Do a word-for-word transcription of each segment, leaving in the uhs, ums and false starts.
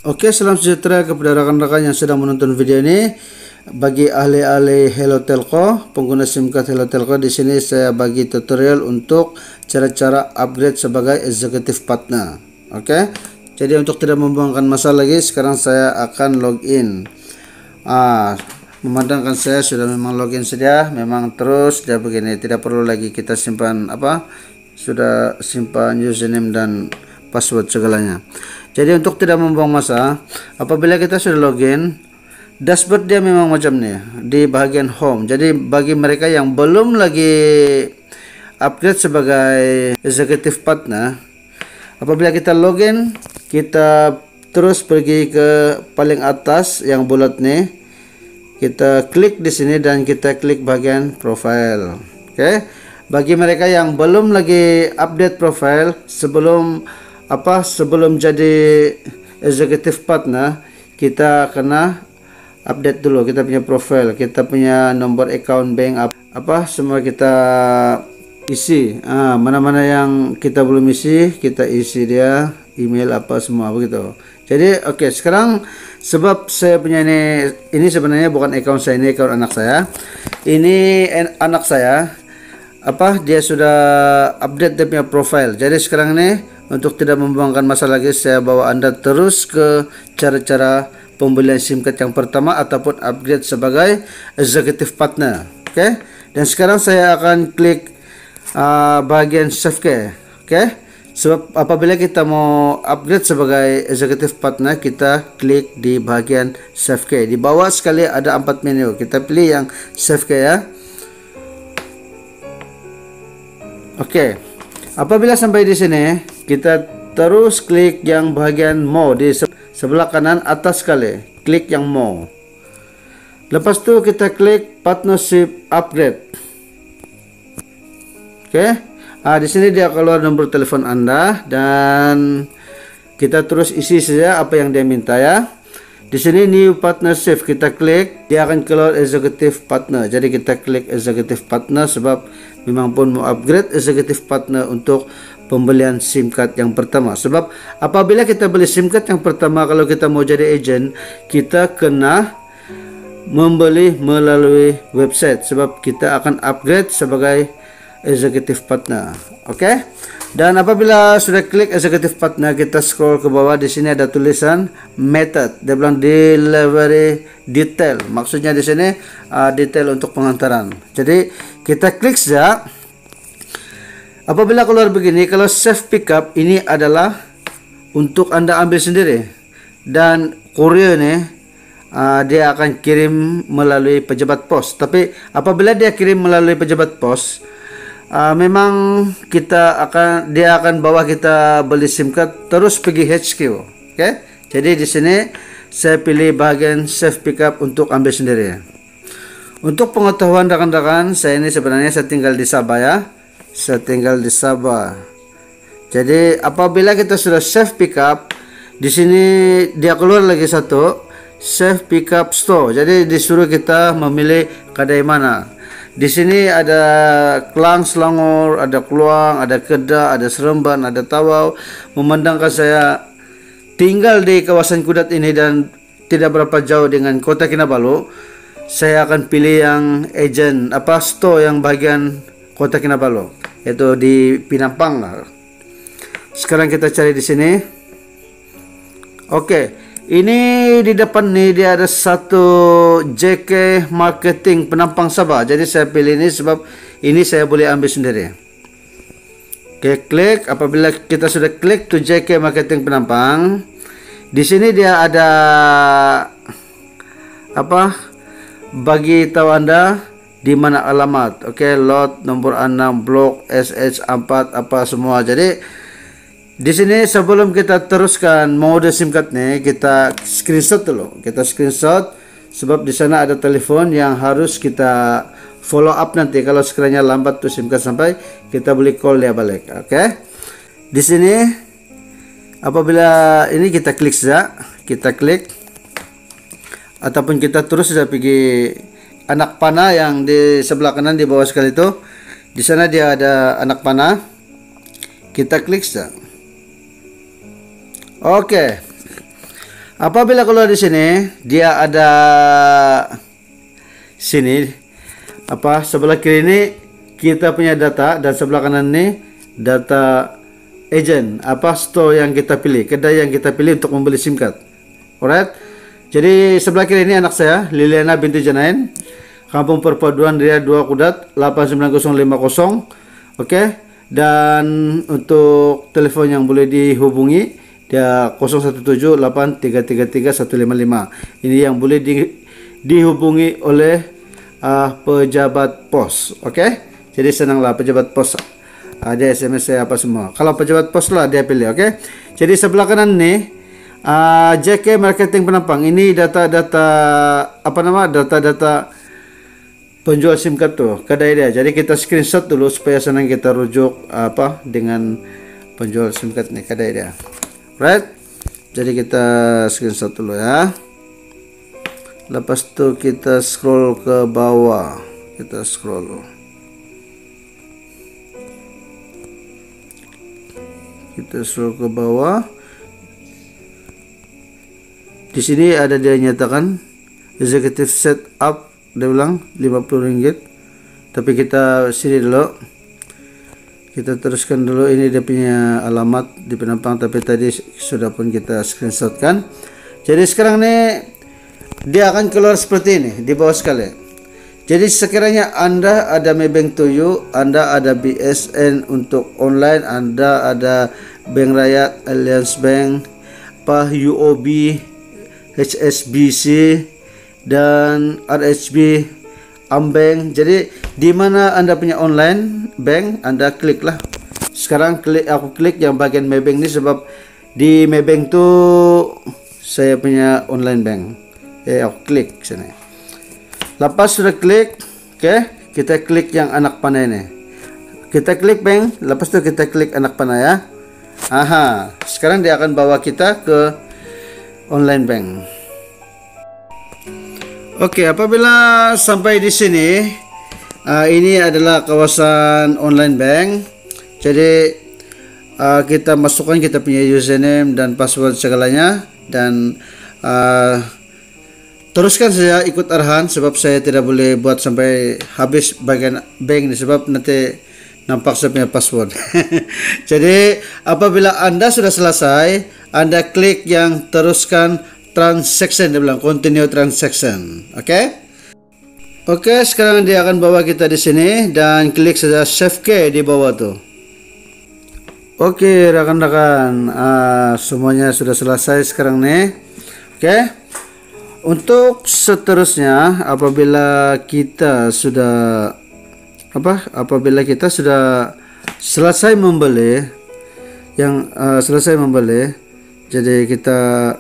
Oke, salam sejahtera kepada rekan-rekan yang sedang menonton video ini. Bagi ahli-ahli Hello Telco, pengguna SIM card Hello Telco, di sini saya bagi tutorial untuk cara-cara upgrade sebagai executive partner. Oke, jadi untuk tidak membuangkan masa lagi, sekarang saya akan login. Ah, memandangkan saya sudah memang login saja, memang terus dia begini, tidak perlu lagi kita simpan apa, sudah simpan username dan password segalanya. Jadi untuk tidak membuang masa, apabila kita sudah login, dashboard dia memang macam ni di bahagian home. Jadi bagi mereka yang belum lagi upgrade sebagai executive partner, apabila kita login, kita terus pergi ke paling atas yang bulat ni, kita klik di sini dan kita klik bagian profile. Oke, okay? Bagi mereka yang belum lagi update profile sebelum apa sebelum jadi executive partner, kita kena update dulu kita punya profile, kita punya nomor account bank apa semua kita isi. Ah, mana-mana yang kita belum isi, kita isi dia, email apa semua begitu. Jadi oke, okay, sekarang sebab saya punya ini ini sebenarnya bukan account saya, ini account anak saya. Ini anak saya apa dia sudah update dia punya profile. Jadi sekarang ini untuk tidak membuangkan masa lagi, saya bawa Anda terus ke cara-cara pembelian SIM card yang pertama ataupun upgrade sebagai executive partner. Oke, okay? Dan sekarang saya akan klik uh, bagian save key. Oke, okay? Sebab apabila kita mau upgrade sebagai executive partner, kita klik di bagian save key. Di bawah sekali ada empat menu, kita pilih yang save key ya. Oke, okay. Apabila sampai di sini, kita terus klik yang bahagian more di sebelah kanan atas sekali, klik yang more. Lepas tu kita klik partnership upgrade. Oke, okay. Ah, di sini dia keluar nomor telepon Anda dan kita terus isi saja apa yang dia minta ya. Di sini new partnership, kita klik, dia akan keluar executive partner. Jadi kita klik executive partner sebab memang pun mau upgrade executive partner untuk pembelian SIM card yang pertama. Sebab apabila kita beli SIM card yang pertama, kalau kita mau jadi agent, kita kena membeli melalui website sebab kita akan upgrade sebagai executive partner. Oke, okay? Dan apabila sudah klik executive partner, kita scroll ke bawah, di sini ada tulisan method. Dia bilang delivery detail. Maksudnya di sini uh, detail untuk pengantaran. Jadi kita klik saja. Apabila keluar begini, kalau save pickup ini adalah untuk Anda ambil sendiri dan courier ni uh, dia akan kirim melalui pejabat pos. Tapi apabila dia kirim melalui pejabat pos, Uh, memang kita akan dia akan bawa kita beli SIM card terus pergi H Q. Oke, okay? Jadi di sini saya pilih bahagian save pickup untuk ambil sendiri. Untuk pengetahuan rekan-rekan, saya ini sebenarnya saya tinggal di Sabah ya. Saya tinggal di Sabah. Jadi apabila kita sudah save pickup, di sini dia keluar lagi satu save pickup store. Jadi disuruh kita memilih kedai mana. Di sini ada Klang, Selangor, ada Kluang, ada Kedah, ada Seremban, ada Tawau. Memandangkan saya tinggal di kawasan Kudat ini dan tidak berapa jauh dengan Kota Kinabalu, saya akan pilih yang agent apa store yang bagian Kota Kinabalu, yaitu di Pinampang. Sekarang kita cari di sini. Oke. Ini di depan nih dia ada satu J K Marketing Penampang Sabah. Jadi saya pilih ini sebab ini saya boleh ambil sendiri. Oke, klik. Apabila kita sudah klik to J K Marketing Penampang, di sini dia ada apa? Bagi tahu Anda di mana alamat. Oke, lot nomor enam, blok S H empat apa semua. Jadi di sini sebelum kita teruskan mode SIM card nih, kita screenshot dulu. Kita screenshot sebab di sana ada telepon yang harus kita follow up nanti. Kalau sekiranya lambat tuh SIM card sampai, kita boleh call dia balik. Oke. Okay? Di sini apabila ini kita klik saja, kita klik ataupun kita terus sudah pergi anak panah yang di sebelah kanan di bawah sekali itu. Di sana dia ada anak panah. Kita klik saja. Oke. Apabila keluar di sini, dia ada sini apa sebelah kiri ini kita punya data dan sebelah kanan ini data agent, apa store yang kita pilih, kedai yang kita pilih untuk membeli SIM card. Alright. Jadi sebelah kiri ini anak saya, Liliana binti Janain, Kampung Perpaduan Ria dua Kudat delapan sembilan nol lima nol. Oke. Okay. Dan untuk telepon yang boleh dihubungi dia nol satu tujuh delapan tiga tiga tiga satu lima lima. Ini yang boleh di, dihubungi oleh uh, pejabat pos. Oke. Okay? Jadi senanglah pejabat pos. Uh, dia S M S saya apa semua. Kalau pejabat pos lah dia pilih. Oke. Okay? Jadi sebelah kanan nih uh, J K Marketing Penampang. Ini data-data apa nama? Data-data penjual SIM card tuh, kedai dia. Jadi kita screenshot dulu supaya senang kita rujuk apa dengan penjual SIM card nih, kedai dia. Right? Jadi kita screenshot dulu ya. Lepas itu kita scroll ke bawah. Kita scroll. Kita scroll ke bawah. Di sini ada dia nyatakan executive setup, dia bilang lima puluh ringgit. Tapi kita sini dulu. Kita teruskan dulu, ini dia punya alamat di Penampang, tapi tadi sudah pun kita screenshot kan. Jadi sekarang nih dia akan keluar seperti ini di bawah sekali. Jadi sekiranya Anda ada Maybank Toyo, Anda ada B S N untuk online, Anda ada Bank Rakyat, Alliance Bank, P A H U O B, H S B C dan R H B, Ambank. Jadi di mana Anda punya online bank, Anda klik lah. Sekarang klik, aku klik yang bagian Maybank ini sebab di Maybank tuh saya punya online bank. Eh, aku klik sini. Lepas sudah klik, oke, okay, kita klik yang anak panah ini. Kita klik bank, lepas itu kita klik anak panah ya. Aha, sekarang dia akan bawa kita ke online bank. Oke, okay, apabila sampai di sini, uh, ini adalah kawasan online bank. Jadi uh, kita masukkan kita punya username dan password segalanya, dan uh, teruskan saja ikut arahan sebab saya tidak boleh buat sampai habis bagian bank ini sebab nanti nampak saya punya password. Jadi apabila Anda sudah selesai, Anda klik yang teruskan transaction, dia bilang continue transaction. Oke. Okay? Oke, okay, sekarang dia akan bawa kita di sini dan klik saja save key di bawah tuh. Oke, okay, rekan-rekan, uh, semuanya sudah selesai sekarang nih. Oke. Okay. Untuk seterusnya apabila kita sudah apa? Apabila kita sudah selesai membeli yang uh, selesai membeli, jadi kita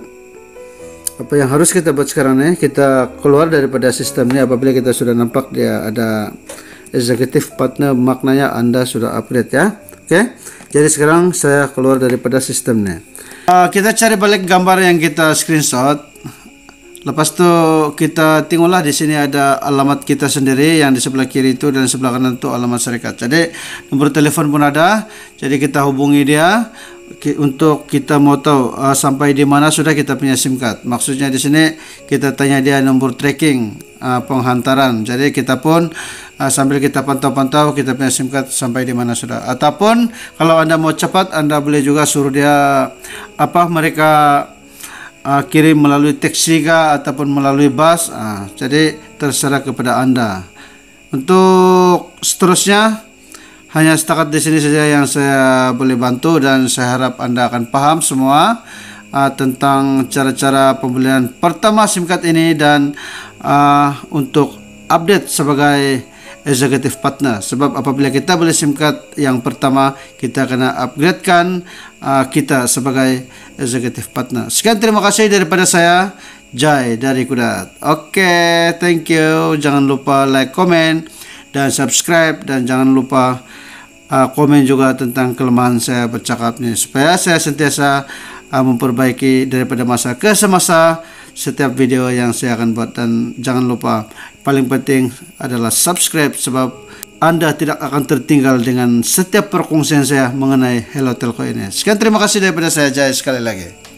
apa yang harus kita buat sekarang nih, kita keluar daripada sistem ini. Apabila kita sudah nampak dia ada executive partner, maknanya Anda sudah upgrade ya. Oke, okay? Jadi sekarang saya keluar daripada sistem nih. Uh, kita cari balik gambar yang kita screenshot. Lepas itu kita tengoklah di sini ada alamat kita sendiri yang di sebelah kiri itu, dan sebelah kanan itu alamat syarikat. Jadi nomor telepon pun ada. Jadi kita hubungi dia untuk kita mau tahu uh, sampai di mana sudah kita punya SIM card. Maksudnya di sini kita tanya dia nomor tracking uh, penghantaran. Jadi kita pun uh, sambil kita pantau-pantau kita punya SIM card sampai di mana sudah. Ataupun kalau Anda mau cepat, Anda boleh juga suruh dia apa mereka Uh, kirim melalui taksi kah ataupun melalui bus. Uh, jadi terserah kepada Anda. Untuk seterusnya hanya setakat di sini saja yang saya boleh bantu, dan saya harap Anda akan paham semua uh, tentang cara-cara pembelian pertama SIM card ini, dan uh, untuk update sebagai executive partner. Sebab apabila kita beli SIM card yang pertama, kita kena upgradekan uh, kita sebagai executive partner. Sekian, terima kasih daripada saya, Jai dari Kudat. Oke, okay, thank you. Jangan lupa like, comment, dan subscribe, dan jangan lupa uh, komen juga tentang kelemahan saya bercakap ini, supaya saya sentiasa uh, memperbaiki daripada masa ke semasa setiap video yang saya akan buat. Dan jangan lupa, paling penting adalah subscribe, sebab Anda tidak akan tertinggal dengan setiap perkongsian saya mengenai Hello Telco ini. Sekian, terima kasih daripada saya, Jai, sekali lagi.